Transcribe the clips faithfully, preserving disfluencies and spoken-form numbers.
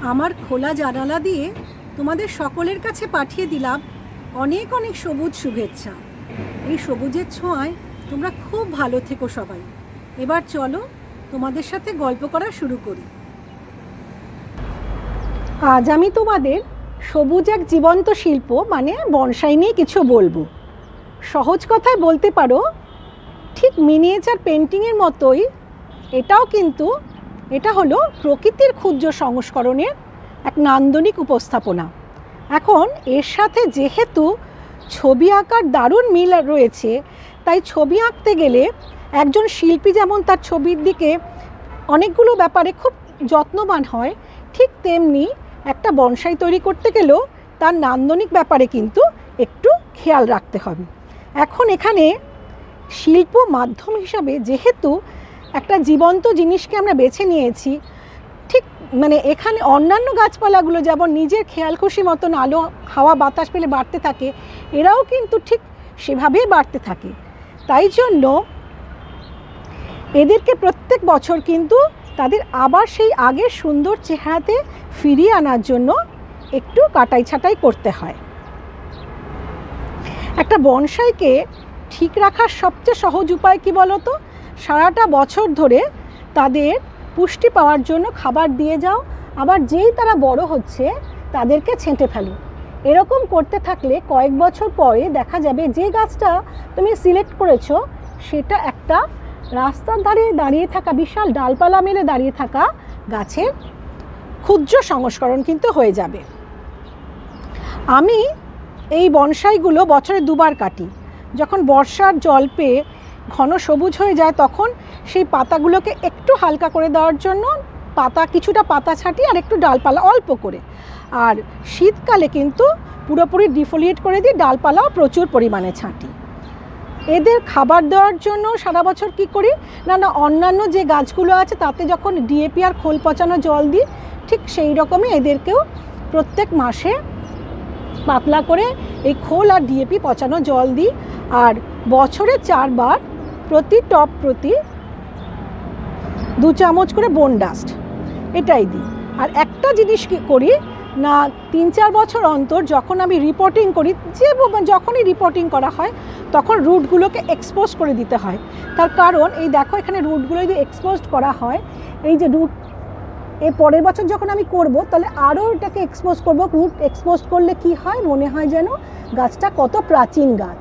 আমার খোলা জানালা দিয়ে তোমাদের সকলের কাছে পাঠিয়ে দিলাম অনেক অনেক সবুজ শুভেচ্ছা। এই সবুজের ছোঁয়ায় তোমরা খুব ভালো থেকো সবাই। এবার চলো তোমাদের সাথে গল্প করা শুরু করি। আজ আমি তোমাদের সবুজ এক জীবন্ত শিল্প মানে বনসাই নিয়ে কিছু বলবো। সহজ কথায় বলতে পারো ঠিক মিনিয়েচার পেন্টিংয়ের মতোই এটাও কিন্তু এটা হলো প্রকৃতির ক্ষুদ্র সংস্করণের এক নান্দনিক উপস্থাপনা। এখন এর সাথে যেহেতু ছবি আঁকার দারুণ মিল রয়েছে, তাই ছবি আঁকতে গেলে একজন শিল্পী যেমন তার ছবির দিকে অনেকগুলো ব্যাপারে খুব যত্নবান হয়, ঠিক তেমনি একটা বনসাই তৈরি করতে গেলেও তার নান্দনিক ব্যাপারে কিন্তু একটু খেয়াল রাখতে হবে। এখন এখানে শিল্প মাধ্যম হিসাবে যেহেতু একটা জীবন্ত জিনিসকে আমরা বেছে নিয়েছি, ঠিক মানে এখানে অন্যান্য গাছপালাগুলো যেমন নিজের খেয়াল খুশি মতন আলো হাওয়া বাতাস পেলে বাড়তে থাকে, এরাও কিন্তু ঠিক সেভাবেই বাড়তে থাকে। তাই জন্য এদেরকে প্রত্যেক বছর কিন্তু তাদের আবার সেই আগের সুন্দর চেহারাতে ফিরিয়ে আনার জন্য একটু কাটাই ছাঁটাই করতে হয়। একটা বনসাইকে ঠিক রাখার সবচেয়ে সহজ উপায় কি বলো তো? সারাটা বছর ধরে তাদের পুষ্টি পাওয়ার জন্য খাবার দিয়ে যাও, আবার যেই তারা বড় হচ্ছে তাদেরকে ছেঁটে ফেলো। এরকম করতে থাকলে কয়েক বছর পরে দেখা যাবে যে গাছটা তুমি সিলেক্ট করেছো সেটা একটা রাস্তার ধারে দাঁড়িয়ে থাকা বিশাল ডালপালা মেলে দাঁড়িয়ে থাকা গাছের ক্ষুদ্র সংস্করণ কিন্তু হয়ে যাবে। আমি এই বনসাইগুলো বছরে দুবার কাটি। যখন বর্ষার জল পেয়ে ঘন সবুজ হয়ে যায় তখন সেই পাতাগুলোকে একটু হালকা করে দেওয়ার জন্য পাতা কিছুটা পাতা ছাঁটি আর একটু ডালপালা অল্প করে, আর শীতকালে কিন্তু পুরোপুরি ডিফোলিয়েট করে দিই, ডালপালাও প্রচুর পরিমাণে ছাঁটি। এদের খাবার দেওয়ার জন্য সারা বছর কি করি না না অন্যান্য যে গাছগুলো আছে তাতে যখন ডিএপি আর খোল পচানো জল দিই, ঠিক সেই রকমই এদেরকেও প্রত্যেক মাসে পাতলা করে এই খোল আর ডিএপি পচানো জল দিই, আর বছরে চারবার প্রতি টব প্রতি দু চামচ করে বোন ডাস্ট এটাই দিই। আর একটা জিনিস কি করি না, তিন চার বছর অন্তর যখন আমি রিপোর্টিং করি, যে যখনই রিপোর্টিং করা হয় তখন রুটগুলোকে এক্সপোজ করে দিতে হয়। তার কারণ এই দেখো এখানে রুটগুলো যদি এক্সপোজ করা হয়, এই যে রুট এর পরের বছর যখন আমি করব তাহলে আরও এটাকে এক্সপোজ করব। রুট এক্সপোজ করলে কি হয়, মনে হয় যেন গাছটা কত প্রাচীন গাছ।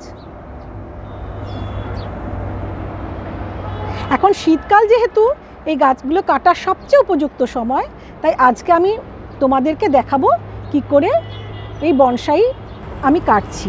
এখন শীতকাল যেহেতু এই গাছগুলো কাটার সবচেয়ে উপযুক্ত সময়, তাই আজকে আমি তোমাদেরকে দেখাবো কি করে এই বনসাই আমি কাটছি।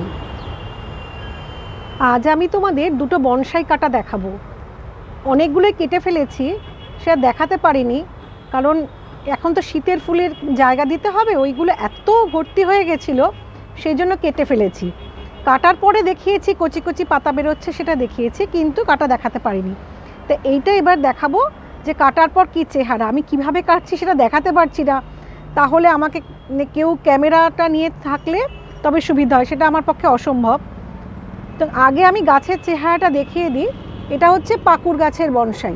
আজ আমি তোমাদের দুটো বনসাই কাটা দেখাবো। অনেকগুলোই কেটে ফেলেছি, সে দেখাতে পারিনি কারণ এখন তো শীতের ফুলের জায়গা দিতে হবে, ওইগুলো এত ভর্তি হয়ে গেছিলো সেই জন্য কেটে ফেলেছি। কাটার পরে দেখিয়েছি কচি কচি পাতা বেরোচ্ছে, সেটা দেখিয়েছি, কিন্তু কাটা দেখাতে পারিনি। তো এইটা এবার দেখাবো যে কাটার পর কী চেহারা। আমি কিভাবে কাটছি সেটা দেখাতে পারছি না, তাহলে আমাকে কেউ ক্যামেরাটা নিয়ে থাকলে তবে সুবিধা হয়, সেটা আমার পক্ষে অসম্ভব। তো আগে আমি গাছের চেহারাটা দেখিয়ে দিই। এটা হচ্ছে পাকুর গাছের বনসাই।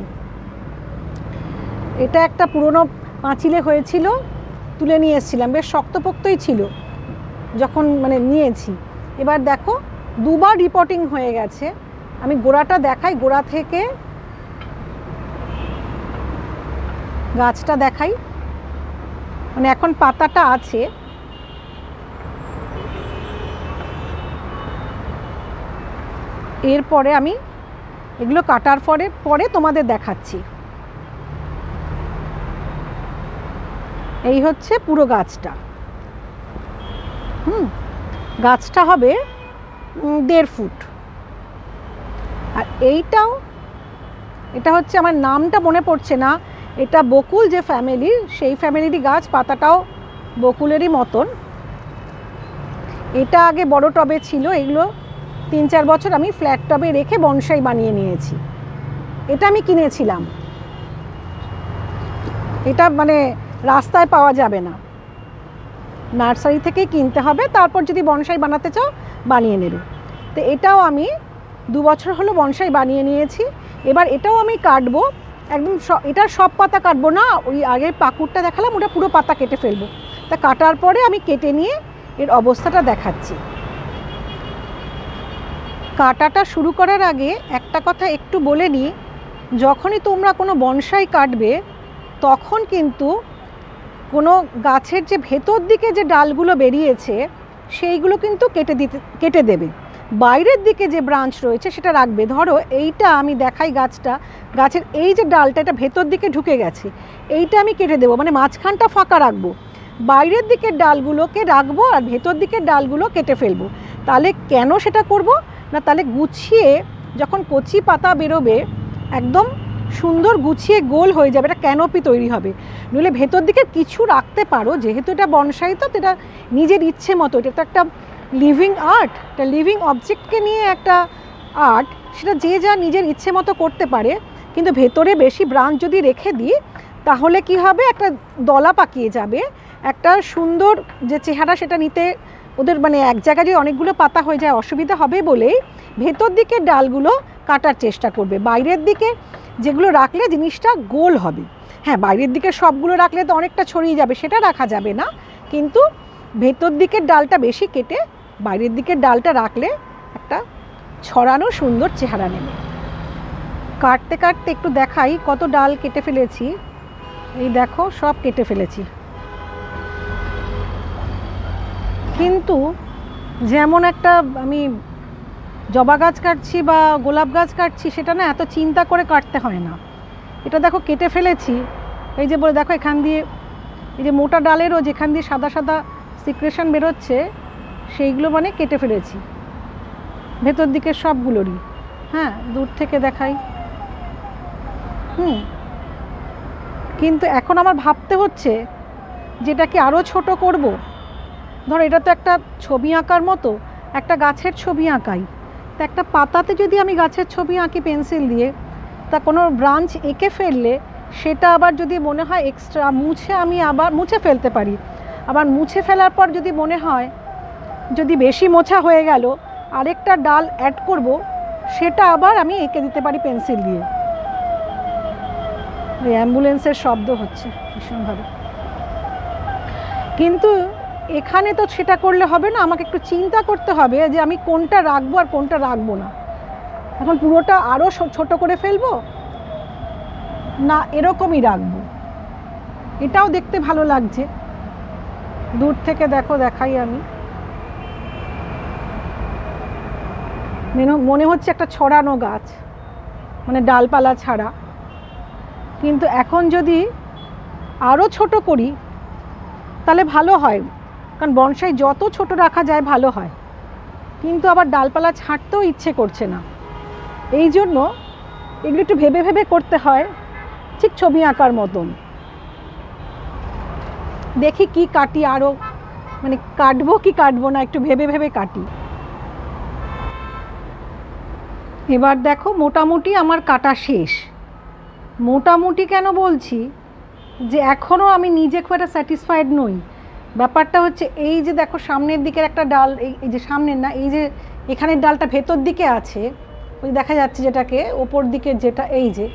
এটা একটা পুরনো পাঁচিলে হয়েছিল, তুলে নিয়ে এসেছিলাম, বেশ শক্তপোক্তই ছিল যখন মানে নিয়েছি। এবার দেখো দুবার রিপোর্টিং হয়ে গেছে। আমি গোড়াটা দেখাই, গোড়া থেকে গাছটা দেখাই, মানে এখন পাতাটা আছে। এরপরে আমি এগুলো কাটার পরে পরে তোমাদের দেখাচ্ছি। এই হচ্ছে পুরো গাছটা। হুম গাছটা হবে দেড় ফুট। আর এইটাও, এটা হচ্ছে আমার নামটা মনে পড়ছে না, এটা বকুল যে ফ্যামিলির, সেই ফ্যামিলিরই গাছ, পাতাটাও বকুলেরই মতন। এটা আগে বড় টবে ছিল, এগুলো তিন চার বছর আমি ফ্ল্যাট টবে রেখে বনসাই বানিয়ে নিয়েছি। এটা আমি কিনেছিলাম, এটা মানে রাস্তায় পাওয়া যাবে না, নার্সারি থেকেই কিনতে হবে, তারপর যদি বনসাই বানাতে চাও বানিয়ে নেবে। তো এটাও আমি দু বছর হলো বনসাই বানিয়ে নিয়েছি। এবার এটাও আমি কাটবো, একদম এটা সব পাতা কাটবো না, ওই আগের পাকুড়টা দেখালাম ওটা পুরো পাতা কেটে ফেলবো। তা কাটার পরে আমি কেটে নিয়ে এর অবস্থাটা দেখাচ্ছি। কাটাটা শুরু করার আগে একটা কথা একটু বলে নিই, যখনই তোমরা কোনো বনসাই কাটবে তখন কিন্তু কোনো গাছের যে ভেতর দিকে যে ডালগুলো বেরিয়েছে সেইগুলো কিন্তু কেটে দিতে কেটে দেবে। বাইরের দিকে যে ব্রাঞ্চ রয়েছে সেটা রাখবে। ধরো এইটা আমি দেখাই, গাছটা গাছের এই যে ডালটা এটা ভেতর দিকে ঢুকে গেছে, এইটা আমি কেটে দেবো, মানে মাঝখানটা ফাঁকা রাখবো, বাইরের দিকের ডালগুলোকে রাখবো আর ভেতর দিকের ডালগুলো কেটে ফেলবো। তাহলে কেন সেটা করব না, তাহলে গুছিয়ে যখন কচি পাতা বেরোবে একদম সুন্দর গুছিয়ে গোল হয়ে যাবে, এটা ক্যানোপি তৈরি হবে। নইলে ভেতর দিকে কিছু রাখতে পারো, যেহেতু এটা বনসাই তো এটা নিজের ইচ্ছে মতো, এটা তো একটা লিভিং আর্ট, একটা লিভিং অবজেক্টকে নিয়ে একটা আর্ট, সেটা যে যা নিজের ইচ্ছে মতো করতে পারে। কিন্তু ভেতরে বেশি ব্রাঞ্চ যদি রেখে দিই তাহলে কি হবে, একটা দলা পাকিয়ে যাবে, একটা সুন্দর যে চেহারা সেটা নিতে ওদের মানে এক জায়গায় যে অনেকগুলো পাতা হয়ে যায় অসুবিধা হবে বলেই ভেতর দিকের ডালগুলো কাটার চেষ্টা করবে। বাইরের দিকে যেগুলো রাখলে জিনিসটা গোল হবে। হ্যাঁ, বাইরের দিকে সবগুলো রাখলে তো অনেকটা ছড়িয়ে যাবে, সেটা রাখা যাবে না, কিন্তু ভেতর দিকের ডালটা বেশি কেটে বাইরের দিকের ডালটা রাখলে একটা ছড়ানো সুন্দর চেহারা নেবে। কাটতে কাটতে একটু দেখাই কত ডাল কেটে ফেলেছি। এই দেখো সব কেটে ফেলেছি। কিন্তু যেমন একটা আমি জবা গাছ কাটছি বা গোলাপ গাছ কাটছি সেটা না এত চিন্তা করে কাটতে হয় না। এটা দেখো কেটে ফেলেছি, এই যে বলে দেখো এখান দিয়ে এই যে মোটা ডালেরও যেখান দিয়ে সাদা সাদা সিক্রেশন বেরোচ্ছে সেইগুলো মানে কেটে ফেলেছি, ভেতর দিকের সবগুলোরই। হ্যাঁ, দূর থেকে দেখাই। হুম কিন্তু এখন আমার ভাবতে হচ্ছে যেটা কি আরও ছোট করব। ধরো এটা তো একটা ছবি আঁকার মতো, একটা গাছের ছবি আঁকাই, তা একটা পাতাতে যদি আমি গাছের ছবি আঁকি পেন্সিল দিয়ে, তা কোনো ব্রাঞ্চ এঁকে ফেললে সেটা আবার যদি মনে হয় এক্সট্রা মুছে আমি আবার মুছে ফেলতে পারি। আবার মুছে ফেলার পর যদি মনে হয় যদি বেশি মোছা হয়ে গেল আরেকটা ডাল অ্যাড করব, সেটা আবার আমি এঁকে দিতে পারি পেন্সিল দিয়ে। এই অ্যাম্বুলেন্সের শব্দ হচ্ছে ভীষণভাবে, কিন্তু এখানে তো সেটা করলে হবে না, আমাকে একটু চিন্তা করতে হবে যে আমি কোনটা রাখবো আর কোনটা রাখবো না। এখন পুরোটা আরও ছোট করে ফেলবো না এরকমই রাখবো, এটাও দেখতে ভালো লাগছে। দূর থেকে দেখো দেখাই আমি, মনে হচ্ছে একটা ছড়ানো গাছ, মানে ডালপালা ছাড়া। কিন্তু এখন যদি আরও ছোট করি তাহলে ভালো হয়, কারণ বনসাই যত ছোট রাখা যায় ভালো হয়, কিন্তু আবার ডালপালা ছাঁটতেও ইচ্ছে করছে না। এই জন্য এগুলো একটু ভেবে ভেবে করতে হয়, ঠিক ছবি আঁকার মতন। দেখি কি কাটি আরও, মানে কাটবো কি কাটবো না একটু ভেবে ভেবে কাটি। এবার দেখো মোটামুটি আমার কাটা শেষ। মোটামুটি কেন বলছি, যে এখনও আমি নিজে খুব একটা স্যাটিসফাইড নই। ব্যাপারটা হচ্ছে এই যে দেখো সামনের দিকের একটা ডাল, এই যে সামনের না, এই যে এখানের ডালটা ভেতর দিকে আছে, ওই দেখা যাচ্ছে যেটাকে ওপর দিকে যেটা, এই যে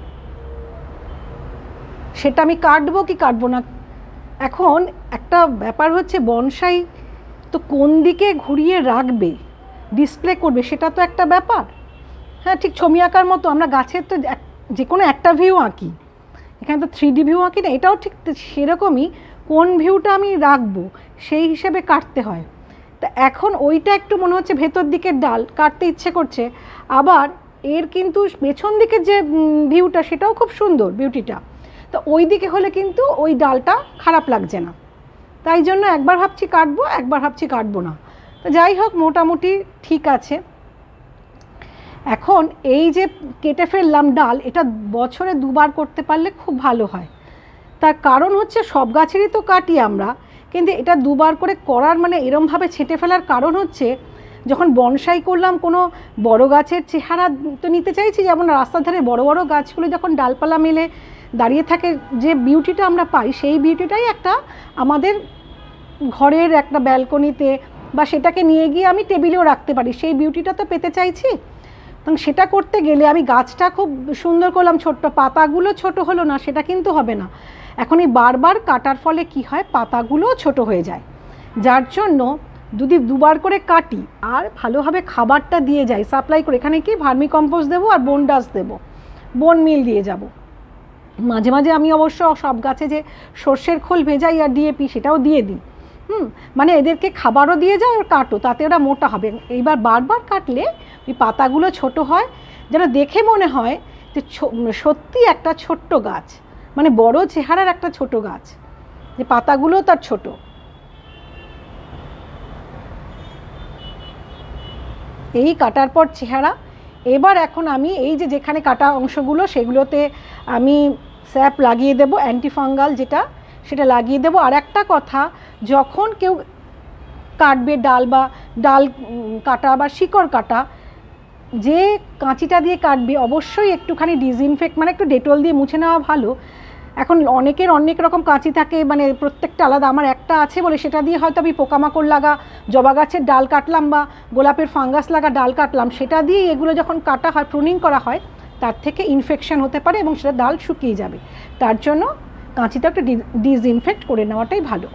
সেটা আমি কাটবো কি কাটবো না। এখন একটা ব্যাপার হচ্ছে বনসাই তো কোন দিকে ঘুরিয়ে রাখবে, ডিসপ্লে করবে, সেটা তো একটা ব্যাপার। হ্যাঁ, ঠিক ছবি আঁকার মতো আমরা গাছের তো যে কোনো একটা ভিউ আঁকি, এখানে তো থ্রি ডি ভিউ আঁকি না, এটাও ঠিক সেরকমই কোন ভিউটা আমি রাখবো সেই হিসেবে কাটতে হয়। তা এখন ওইটা একটু মনে হচ্ছে ভেতর দিকের ডাল কাটতে ইচ্ছে করছে, আবার এর কিন্তু পেছন দিকের যে ভিউটা সেটাও খুব সুন্দর বিউটিটা, তো ওই দিকে হলে কিন্তু ওই ডালটা খারাপ লাগছে না। তাই জন্য একবার ভাবছি কাটবো, একবার ভাবছি কাটবো না। তো যাই হোক মোটামুটি ঠিক আছে। এখন এই যে কেটে ফেললাম ডাল, এটা বছরে দুবার করতে পারলে খুব ভালো হয়। তার কারণ হচ্ছে সব গাছেরই তো কাটি আমরা, কিন্তু এটা দুবার করে করার মানে এরমভাবে ছেঁটে ফেলার কারণ হচ্ছে যখন বনসাই করলাম কোনো বড় গাছের চেহারা তো নিতে চাইছি, যেমন রাস্তার ধারে বড় বড় গাছগুলো যখন ডালপালা মেলে দাঁড়িয়ে থাকে যে বিউটিটা আমরা পাই, সেই বিউটিটাই একটা আমাদের ঘরের একটা ব্যালকনিতে বা সেটাকে নিয়ে গিয়ে আমি টেবিলেও রাখতে পারি, সেই বিউটিটা তো পেতে চাইছি। তখন সেটা করতে গেলে আমি গাছটা খুব সুন্দর করলাম, ছোট্ট পাতাগুলো ছোট হলো না, সেটা কিন্তু হবে না। এখন এই বারবার কাটার ফলে কি হয়, পাতাগুলোও ছোট হয়ে যায়, যার জন্য যদি দুবার করে কাটি আর ভালোভাবে খাবারটা দিয়ে যাই সাপ্লাই করে, এখানে কি ভার্মি কম্পোস্ট দেবো আর বোন ডাস্ট দেবো, বোন মিল দিয়ে যাব। মাঝে মাঝে আমি অবশ্য সব গাছে যে সর্ষের খোল ভেজাই আর ডিএপি সেটাও দিয়ে দিই। হুম মানে এদেরকে খাবারও দিয়ে যাও আর কাটো, তাতে ওরা মোটা হবে। এইবার বারবার কাটলে ওই পাতাগুলো ছোট হয়, যেন দেখে মনে হয় যে সত্যি একটা ছোট্ট গাছ, মানে বড় চেহারার একটা ছোট গাছ, যে পাতাগুলো তার ছোট। এই কাটার পর চেহারা। এবার এখন আমি এই যে যেখানে কাটা অংশগুলো সেগুলোতে আমি স্যাপ লাগিয়ে দেব, অ্যান্টিফাঙ্গাল যেটা, সেটা লাগিয়ে দেব। আর একটা কথা, যখন কেউ কাটবে ডাল বা ডাল কাটা বা শিকড় কাটা, যে কাঁচিটা দিয়ে কাটবে অবশ্যই একটুখানি ডিসইনফেক্ট মানে একটু ডেটল দিয়ে মুছে নেওয়া ভালো। এখন অনেকের অনেক রকম কাঁচি থাকে, মানে প্রত্যেকটা আলাদা। আমার একটা আছে বলে সেটা দিয়ে হয়তো আমি পোকামাকড় লাগা জবা গাছের ডাল কাটলাম বা গোলাপের ফাঙ্গাস লাগা ডাল কাটলাম, সেটা দিয়ে এগুলো যখন কাটা হয়, প্রুনিং করা হয়, তার থেকে ইনফেকশন হতে পারে এবং সেটা ডাল শুকিয়ে যাবে। তার জন্য কাঁচিটা একটু ডিসইনফেক্ট করে নেওয়াটাই ভালো।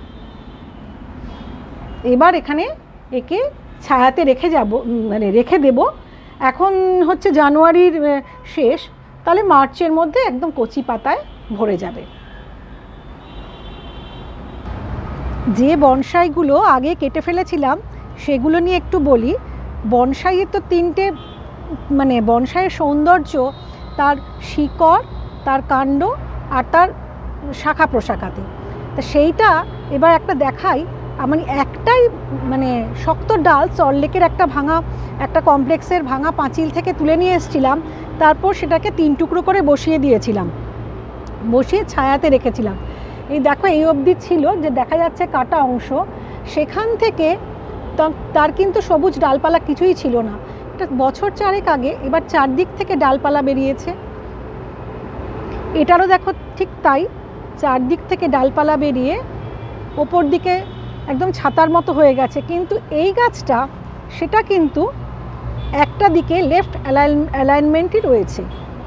এবার এখানে একে ছায়াতে রেখে যাব, মানে রেখে দেব। এখন হচ্ছে জানুয়ারির শেষ, তাহলে মার্চের মধ্যে একদম কচি পাতায় ভরে যাবে। যে বনসাইগুলো আগে কেটে ফেলেছিলাম সেগুলো নিয়ে একটু বলি। বনসাইয়ের তো তিনটে, মানে বনসাইয়ের সৌন্দর্য তার শিকড়, তার কাণ্ড আর তার শাখা প্রশাখাতে। তা সেইটা এবার একটা দেখাই। আমার একটাই মানে শক্ত ডাল সল্টলেকের একটা ভাঙা, একটা কমপ্লেক্সের ভাঙা পাঁচিল থেকে তুলে নিয়ে এসেছিলাম, তারপর সেটাকে তিন টুকরো করে বসিয়ে দিয়েছিলাম, বসিয়ে ছায়াতে রেখেছিলাম। এই দেখো এই অবধি ছিল যে দেখা যাচ্ছে কাটা অংশ, সেখান থেকে তার কিন্তু সবুজ ডালপালা কিছুই ছিল না। এটা বছর চারেক আগে, এবার চারদিক থেকে ডালপালা বেরিয়েছে। এটারও দেখো ঠিক তাই, চারদিক থেকে ডালপালা বেরিয়ে ওপর দিকে একদম ছাতার মতো হয়ে গেছে। কিন্তু এই গাছটা সেটা কিন্তু একটা দিকে লেফট অ্যালাইনমেন্টই রয়েছে,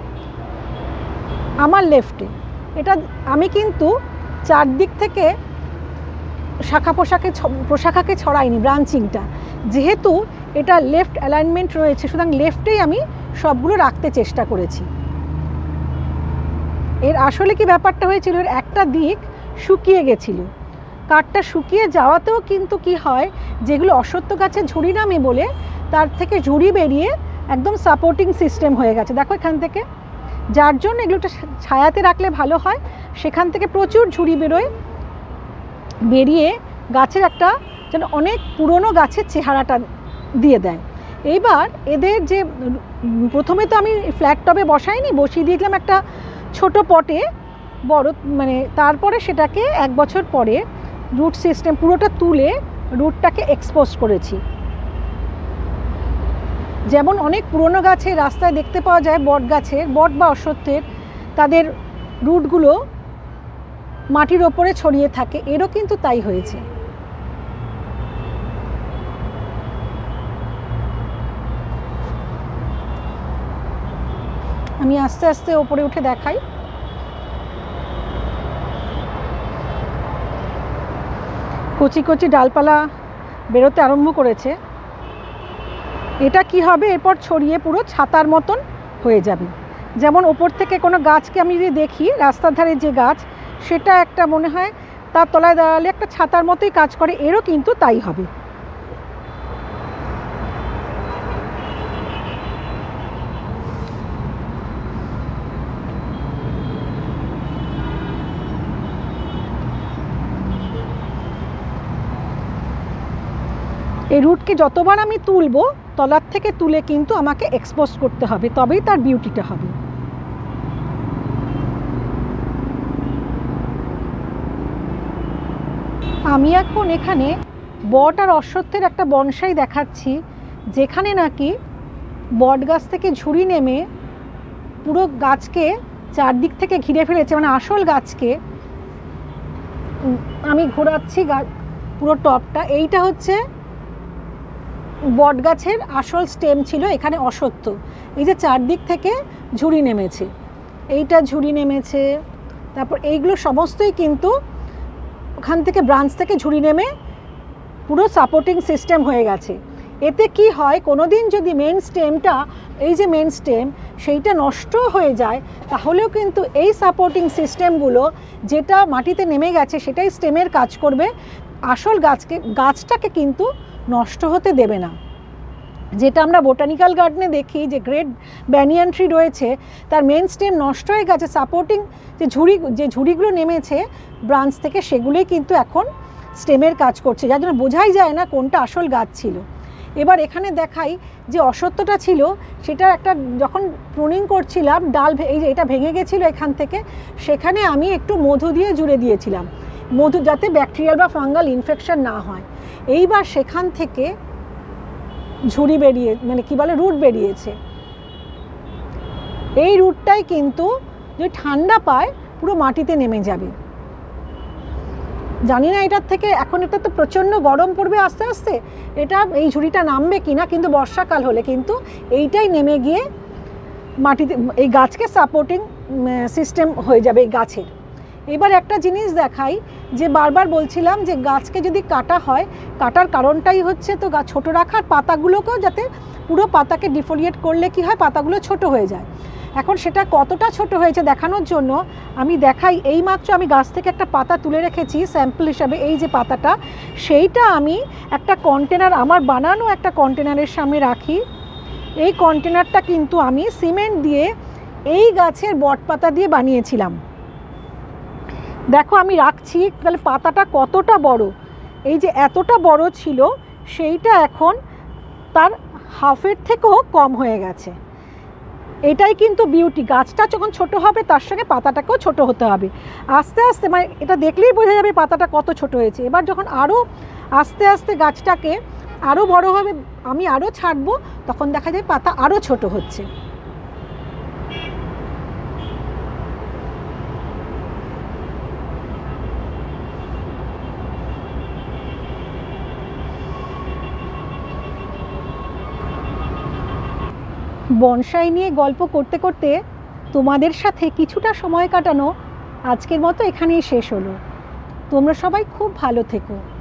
আমার লেফটে। এটা আমি কিন্তু চারদিক থেকে শাখা পোশাকে প্রশাখাকে ছড়াইনি, ব্রাঞ্চিংটা যেহেতু এটা লেফট অ্যালাইনমেন্ট রয়েছে, সুতরাং লেফটেই আমি সবগুলো রাখতে চেষ্টা করেছি। এর আসলে কি ব্যাপারটা হয়েছিল, এর একটা দিক শুকিয়ে গেছিল। কাঠটা শুকিয়ে যাওয়াতেও কিন্তু কি হয়, যেগুলো অশ্বত্থ গাছের ঝুড়ি নামে বলে, তার থেকে ঝুড়ি বেরিয়ে একদম সাপোর্টিং সিস্টেম হয়ে গেছে দেখো এখান থেকে, যার জন্য এগুলোটা ছায়াতে রাখলে ভালো হয়। সেখান থেকে প্রচুর ঝুড়ি বেরোয়, বেরিয়ে গাছের একটা যেন অনেক পুরনো গাছের চেহারাটা দিয়ে দেয়। এইবার এদের যে প্রথমে তো আমি ফ্ল্যাট টবে বসাইনি, বসিয়ে দিয়েছিলাম একটা ছোট পটে বড়, মানে তারপরে সেটাকে এক বছর পরে রুট সিস্টেম পুরোটা তুলে রুটটাকে এক্সপোজ করেছি। যেমন অনেক পুরনো গাছে রাস্তায় দেখতে পাওয়া যায়, বট গাছের, বট বা অশ্বত্থের, তাদের রুটগুলো মাটির ওপরে ছড়িয়ে থাকে, এরও কিন্তু তাই হয়েছে। আমি আস্তে আস্তে ওপরে উঠে দেখাই। কচি কচি ডালপালা বেরোতে আরম্ভ করেছে। এটা কি হবে, এরপর ছড়িয়ে পুরো ছাতার মতন হয়ে যাবে। যেমন ওপর থেকে কোনো গাছকে আমি যদি দেখি, রাস্তার ধারে যে গাছ, সেটা একটা মনে হয় তার তলায় দাঁড়ালে একটা ছাতার মতোই কাজ করে, এরও কিন্তু তাই হবে। এই রুটকে যতবার আমি তুলব, তলার থেকে তুলে কিন্তু আমাকে এক্সপোজ করতে হবে, তবেই তার বিউটিটা হবে। আমি এখন এখানে বট আর অশ্বত্থের একটা বনসাই দেখাচ্ছি, যেখানে নাকি বট গাছ থেকে ঝুড়ি নেমে পুরো গাছকে চারদিক থেকে ঘিরে ফেলেছে, মানে আসল গাছকে। আমি ঘোরাচ্ছি পুরো টপটা। এইটা হচ্ছে বট গাছের আসল স্টেম ছিল, এখানে অশ্বত্থ। এই যে চারদিক থেকে ঝুড়ি নেমেছে, এইটা ঝুড়ি নেমেছে, তারপর এইগুলো সমস্তই কিন্তু ওখান থেকে ব্রাঞ্চ থেকে ঝুড়ি নেমে পুরো সাপোর্টিং সিস্টেম হয়ে গেছে। এতে কি হয়, কোনো দিন যদি মেন স্টেমটা, এই যে মেন স্টেম সেইটা নষ্ট হয়ে যায়, তাহলেও কিন্তু এই সাপোর্টিং সিস্টেমগুলো যেটা মাটিতে নেমে গেছে সেটাই স্টেমের কাজ করবে, আসল গাছকে গাছটাকে কিন্তু নষ্ট হতে দেবে না। যেটা আমরা বোটানিক্যাল গার্ডেনে দেখি যে গ্রেট ব্যানিয়ান ট্রি রয়েছে, তার মেন স্টেম নষ্ট হয়ে গেছে, সাপোর্টিং যে ঝুড়ি যে ঝুড়িগুলো নেমেছে ব্রাঞ্চ থেকে সেগুলোই কিন্তু এখন স্টেমের কাজ করছে, যার জন্য বোঝাই যায় না কোনটা আসল গাছ ছিল। এবার এখানে দেখাই যে অশ্বত্থটা ছিল সেটা একটা যখন প্রুনিং করছিলাম ডাল, এই যে এটা ভেঙে গেছিলো এখান থেকে, সেখানে আমি একটু মধু দিয়ে জুড়ে দিয়েছিলাম, মধু যাতে ব্যাকটেরিয়াল বা ফাঙ্গাল ইনফেকশন না হয়। এইবার সেখান থেকে ঝুড়ি বেরিয়ে মানে কি বলে রুট বেরিয়েছে। এই রুটটাই কিন্তু যদি ঠান্ডা পায় পুরো মাটিতে নেমে যাবে। জানি না এটার থেকে, এখন এটা তো প্রচণ্ড গরম পড়বে আস্তে আস্তে, এটা এই ঝুড়িটা নামবে কি না, কিন্তু বর্ষাকাল হলে কিন্তু এইটাই নেমে গিয়ে মাটিতে এই গাছকে সাপোর্টিং সিস্টেম হয়ে যাবে এই গাছের। এবার একটা জিনিস দেখাই, যে বারবার বলছিলাম যে গাছকে যদি কাটা হয়, কাটার কারণটাই হচ্ছে তো গাছ ছোটো রাখার, পাতাগুলোকেও যাতে পুরো পাতাকে ডিফোলিয়েট করলে কি হয় পাতাগুলো ছোট হয়ে যায়। এখন সেটা কতটা ছোট হয়েছে দেখানোর জন্য আমি দেখাই, এইমাত্র আমি গাছ থেকে একটা পাতা তুলে রেখেছি স্যাম্পল হিসাবে, এই যে পাতাটা, সেইটা আমি একটা কন্টেনার, আমার বানানো একটা কন্টেনারের সামনে রাখি। এই কন্টেনারটা কিন্তু আমি সিমেন্ট দিয়ে এই গাছের বট পাতা দিয়ে বানিয়েছিলাম। দেখো আমি রাখছি, তাহলে পাতাটা কতটা বড়, এই যে এতটা বড় ছিল সেইটা এখন তার হাফের থেকেও কম হয়ে গেছে। এটাই কিন্তু বিউটি, গাছটা যখন ছোট হবে তার সঙ্গে পাতাটাকেও ছোট হতে হবে আস্তে আস্তে, মানে এটা দেখলেই বোঝা যাবে পাতাটা কত ছোট হয়েছে। এবার যখন আরও আস্তে আস্তে গাছটাকে আরও বড় হবে, আমি আরও ছাড়বো, তখন দেখা যায় পাতা আরও ছোট হচ্ছে। বনসাই নিয়ে গল্প করতে করতে তোমাদের সাথে কিছুটা সময় কাটানো আজকের মতো এখানেই শেষ হলো। তোমরা সবাই খুব ভালো থেকো।